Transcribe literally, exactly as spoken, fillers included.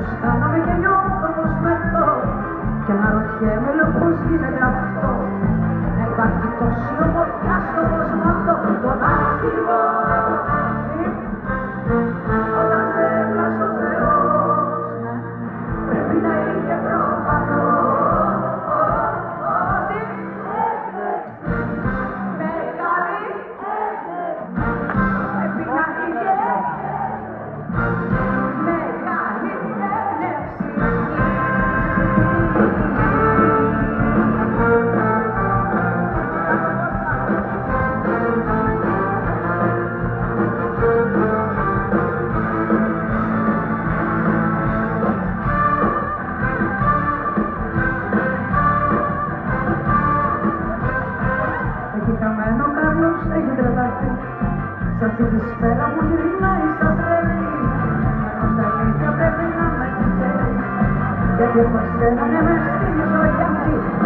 αισθάνομαι και νιώθω πως μεθώ και να ρωτιέμαι λέω πως γίνεται αυτό. Να υπάρχει τόση ομορφιά στο κόσμο αυτό. Το δάχτυλο όταν σε έπλασε ο Θεός πρέπει να είχε προπανό. Χαμένο Κάρλος έχει τρελαθεί σ' αυτή τη σφαίρα που γυρνάει σαν τρέλη. Ενώ στα αλήθεια πρέπει να με τυχαίνει γιατί από εσένα ναι μες στη ζωή αυτή